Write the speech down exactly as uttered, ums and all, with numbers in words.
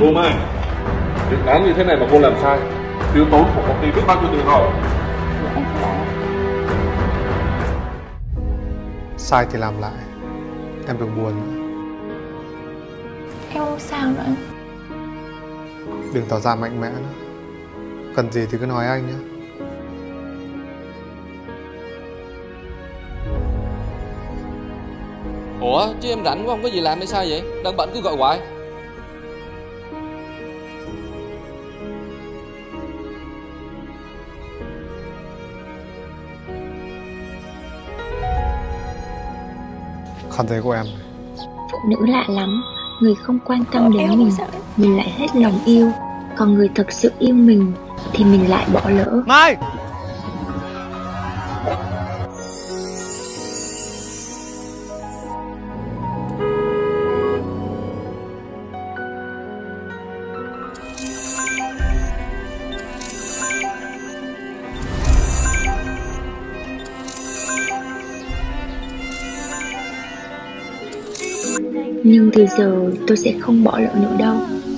Cô Mai, việc đáng như thế này mà cô làm sai, tiêu tốn của công ty biết bao nhiêu tiền rồi. Em phải. Sai thì làm lại, em đừng buồn nữa. Em không sao nữa. Đừng tỏ ra mạnh mẽ nữa. Cần gì thì cứ nói anh nhé. Ủa chứ em rảnh quá không có gì làm hay sao vậy? Đang bận cứ gọi hoài. Khăn giấy của em. Phụ nữ lạ lắm, người không quan tâm đến mình, mình lại hết lòng yêu. Còn người thật sự yêu mình thì mình lại bỏ lỡ. Mai! Nhưng từ giờ tôi sẽ không bỏ lỡ nữa đâu.